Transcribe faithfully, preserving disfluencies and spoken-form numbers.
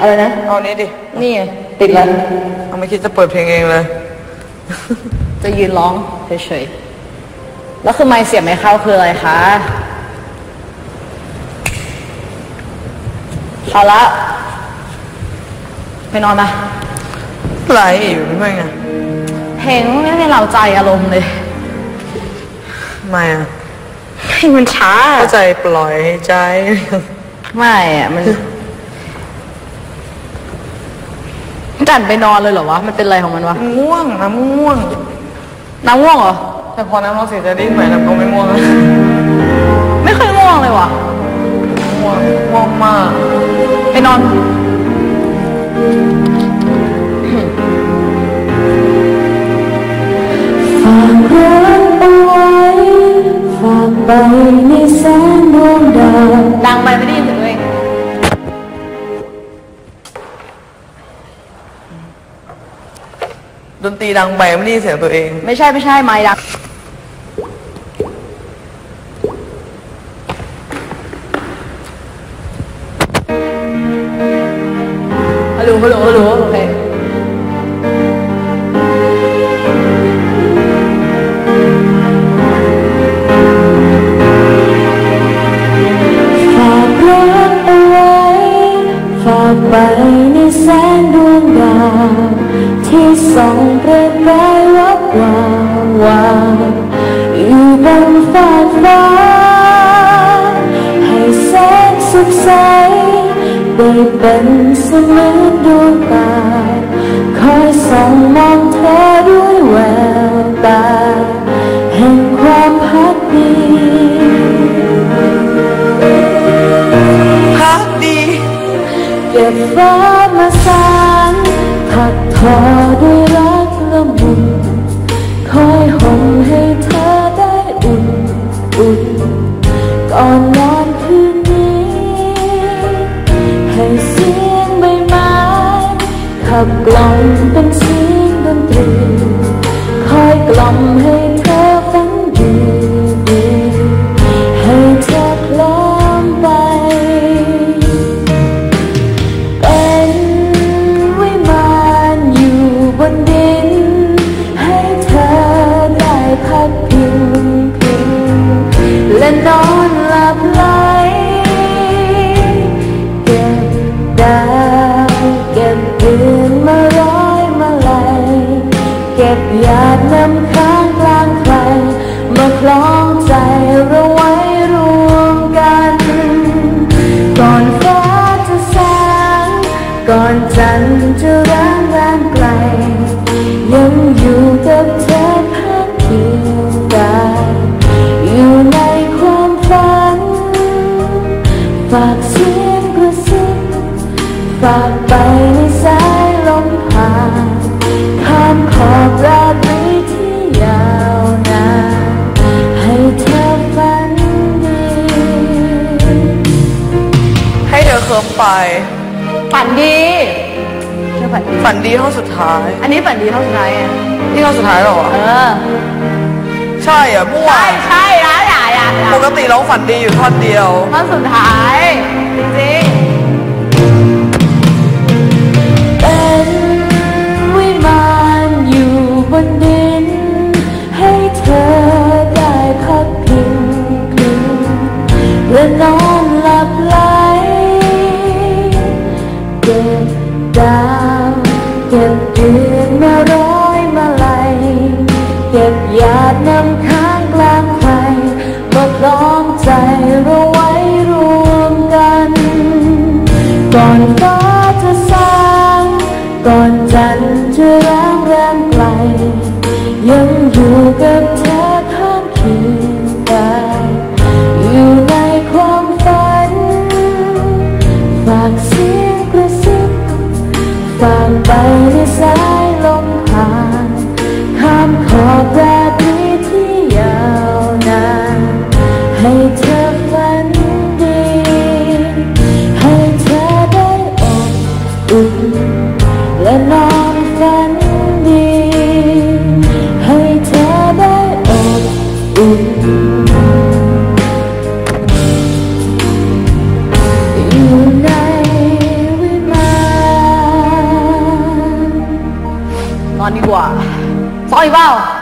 อะไรนะเอานี้ดินี่ติดแล้วเอาไม่คิดจะเปิดเพลงเองเลยจะยืนร้องเฉยๆแล้วคือไมค์เสียบไม่เข้าคืออะไรคะเอาละไปนอนนะไหลอยู่ไม่ไงเพลงไม่ให้เราใจอารมณ์เลยไม่อะเพลงมันช้าเข้าใจปล่อยใจไม่อะมันจันไปนอนเลยเหรอวะมันเป็นอะไรของมันวะง่วงน้ำง่วงน้ำง่วงเหรอแต่พอน้ำเราเสียจะดิ้นไหมน้ำก็ไม่ง่วงไม่เคยง่วงเลยวะง่วงง่วงมากไปนอนฝากรักเอาไว้ฝากไปในแสงดวงดาวดังไปไม่ได้ยินถึงตัวเองดนตรีดังไปไม่ได้ยินเสียงตัวเองไม่ใช่ไม่ใช่ไมค์ดังฮัลโหลฮัลโหลฮัลโหลโอเคฝากรักเอาไว้ฝากไปในแสงดวงดาวที่ส่องประกายวับวาววาวอยู่บนฟากฟ้าให้แสงสุขใสได้เป็นเสมือนดวงตาคอยส่องมองเธอด้วยแววตาแห่งความพักดีพักดีเก็บฟ้ามาสานถักทอด้วยรักละมุนคอยห่มให้เธอได้อุ่นอุ่นก่อนนอนคืนนี้ให้เสียงใบไม้ขับกล่อมเป็นเสียงดนตรีคอยกล่อมให้เธอฝันดีดีให้เธอเคลิ้มไปเป็นวิมานอยู่บนดินให้เธอได้พักพิงพิงและนอนหลับไหลเก็บดาวเก็บเดือนมาร้อยมาลัยเก็บหยาดน้ำค้างกลางไกลมาคล้องใจเราไว้รวมกันก่อนฟ้าจะสางก่อนจันทร์จะร้างแรงไกลยังอยู่กับเธอข้างเคียงกายอยู่ในความฝันฝากเสียงกระซิบฝากไปในสายลมผ่านข้ามขอบราตรีที่ยาวนานให้เธอฝันดีให้เธอเคลิ้มไปฝันดีเชื่อฝันดีฝันดีเท่าสุดท้ายอันนี้ฝันดีเท่าสุดท้ายอ่ะนี่เท่าสุดท้ายหรอเออใช่อ่ะมั่วใช่ใช่นะอย่าอย่าปกติเราฝันดีอยู่ท่อนเดียวท่อนสุดท้ายจริงเป็นวิมานอยู่บนดินให้เธอได้พักพิงพิงและนอนหลับไหลเก็บดาวเก็บเดือนมาร้อยมาลัยเก็บหยาดน้ำค้างกลางไฟมาคล้องใจเราไว้รวมกันก่อนฟ้าจะสางก่อนจันทร์จะร้างแรมไกลยังอยู่กับเธอข้างเคียงกายอยู่ในความฝันฝากเสียงกระซิบฝากไปในสายลมผ่านข้ามขอบราตรีที่ยาวนานให้เธอฝันดีให้เธอได้อบอุ่นและนอนฝันดีให้เธอได้อบอุ่นอยู่ในวิมานดีกว่าซ้อนอีกเปล่า